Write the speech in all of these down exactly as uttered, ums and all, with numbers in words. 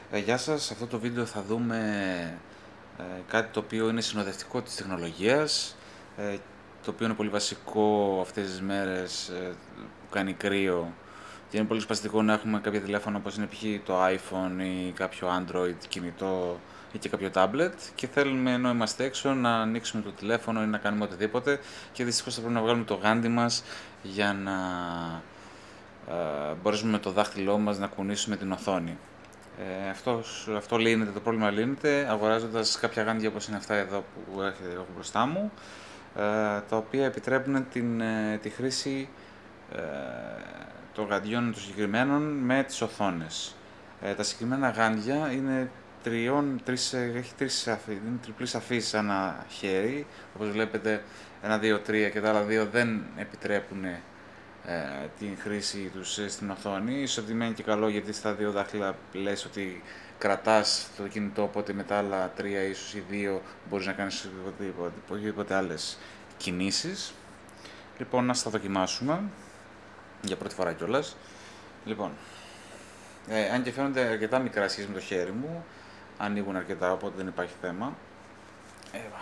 Ε, γεια σας, σε αυτό το βίντεο θα δούμε ε, κάτι το οποίο είναι συνοδευτικό της τεχνολογίας, ε, το οποίο είναι πολύ βασικό αυτές τις μέρες ε, που κάνει κρύο και είναι πολύ σπαστικό να έχουμε κάποια τηλέφωνα όπως είναι π.χ. το iPhone ή κάποιο Android κινητό ή και κάποιο tablet και θέλουμε ενώ είμαστε έξω να ανοίξουμε το τηλέφωνο ή να κάνουμε οτιδήποτε και δυστυχώς θα πρέπει να βγάλουμε το γάντι μας για να ε, μπορέσουμε με το δάχτυλό μας να κουνήσουμε την οθόνη. Ε, αυτός, αυτό λύνεται, το πρόβλημα λύνεται αγοράζοντας κάποια γάντια όπως είναι αυτά εδώ που έχω μπροστά μου, ε, τα οποία επιτρέπουν την, ε, τη χρήση ε, των γαντιών των συγκεκριμένων με τις οθόνες. Ε, τα συγκεκριμένα γάντια είναι τριών, τρεις, έχει τρεις αφή, είναι τριπλής αφής ανά χέρι, όπως βλέπετε ένα, δύο, τρία και τα άλλα δύο δεν επιτρέπουν ε, την χρήση τους στην οθόνη. Ίσως ότι μένει και καλό γιατί στα δύο δάχτυλα λες ότι κρατάς το κινητό, οπότε με τα άλλα τρία ίσως ή δύο μπορείς να κάνεις οποιοδήποτε άλλες κινήσεις. Λοιπόν, να τα δοκιμάσουμε για πρώτη φορά κιόλας. Λοιπόν, ε, αν και φαίνονται αρκετά μικρά σχέση με το χέρι μου, ανοίγουν αρκετά, οπότε δεν υπάρχει θέμα. Έβα.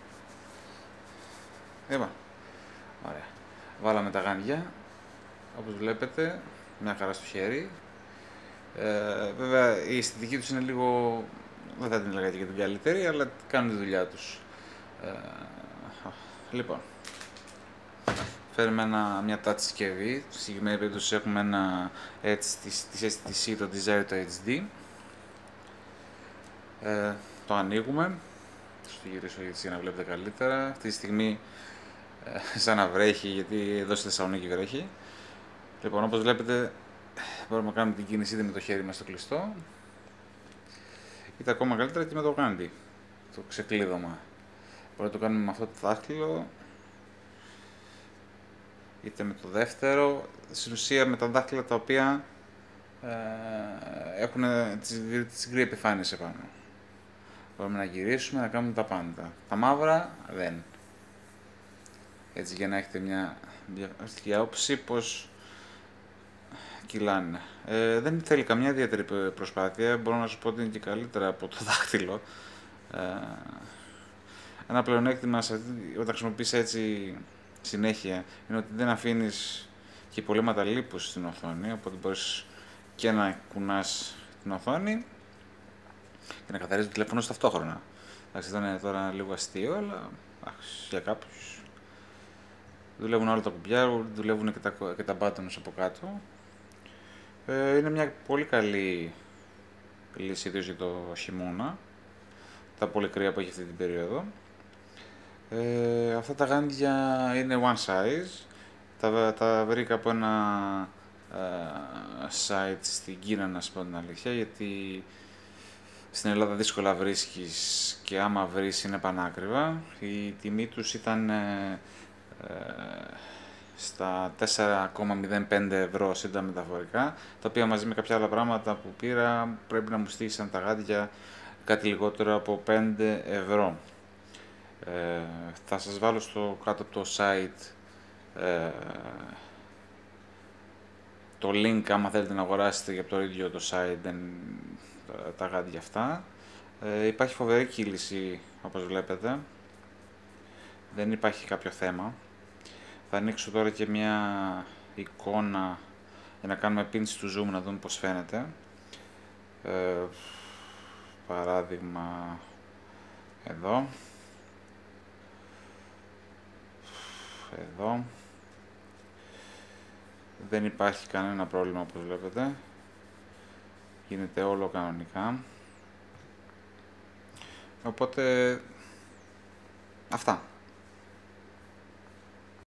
Έβα. Ωραία. Βάλαμε τα γάντια, όπως βλέπετε, μια χαρά στο χέρι. Ε, βέβαια η αισθητική τους είναι λίγο, δεν θα την λέγατε και την καλύτερη, αλλά κάνουν τη δουλειά τους. Ε, λοιπόν, φέρουμε ένα, μια touch συσκευή, στη συγκεκριμένη περίπτωση έχουμε ένα έτσι, της, της ες τι σι, το Desire το έιτς ντι. Ε, το ανοίγουμε, θα το γυρίσω έτσι για να βλέπετε καλύτερα. Αυτή τη στιγμή ε, σαν να βρέχει, γιατί εδώ στη Θεσσαλονίκη βρέχει. Λοιπόν, όπως βλέπετε μπορούμε να κάνουμε την κίνηση είτε με το χέρι μας στο κλειστό, είτε ακόμα καλύτερα και με το γάντι, το ξεκλείδωμα. Μπορούμε να το κάνουμε με αυτό το δάχτυλο, είτε με το δεύτερο, στην ουσία με τα δάχτυλα τα οποία ε, έχουν τις γκρι επιφάνειες επάνω. Μπορούμε να γυρίσουμε, να κάνουμε τα πάντα. Τα μαύρα δεν. Έτσι για να έχετε μια διαφορετική άποψη πως κυλάνε. Ε, δεν θέλει καμιά ιδιαίτερη προσπάθεια, μπορώ να σας πω ότι είναι και καλύτερα από το δάχτυλο. Ε, ένα πλεονέκτημα όταν χρησιμοποιείς έτσι συνέχεια είναι ότι δεν αφήνεις και υπολείμματα λίπους στην οθόνη, οπότε μπορείς και να κουνάς την οθόνη και να καθαρίζεις το τηλέφωνο ταυτόχρονα. Εντάξει, ήταν τώρα λίγο αστείο, αλλά άχι, για κάποιους δουλεύουν όλα τα κουμπιά, δουλεύουν και τα, και τα buttons από κάτω. Ε, είναι μια πολύ καλή λύση, ιδίως για το χειμώνα, τα πολύ κρύα που έχει αυτή την περίοδο. Ε, αυτά τα γάντια είναι one size, τα, τα βρήκα από ένα ε, site στην Κίνα, να σου πω την αλήθεια, γιατί στην Ελλάδα δύσκολα βρίσκεις και άμα βρεις είναι πανάκριβα. Η τιμή τους ήταν ε, ε, στα τέσσερα κόμμα μηδέν πέντε ευρώ σύντα μεταφορικά, τα οποία μαζί με κάποια άλλα πράγματα που πήρα πρέπει να μου στήσαν τα γάντια κάτι λιγότερο από πέντε ευρώ. Ε, θα σας βάλω στο κάτω από το site ε, το link άμα θέλετε να αγοράσετε για το ίδιο το site δεν, τα, τα γάντια αυτά. Ε, υπάρχει φοβερή κύληση όπως βλέπετε, δεν υπάρχει κάποιο θέμα. Θα ανοίξω τώρα και μια εικόνα για να κάνουμε πίνση του zoom να δούμε πως φαίνεται. Ε, παράδειγμα εδώ. Εδώ. Δεν υπάρχει κανένα πρόβλημα όπως βλέπετε. Γίνεται όλο κανονικά. Οπότε αυτά.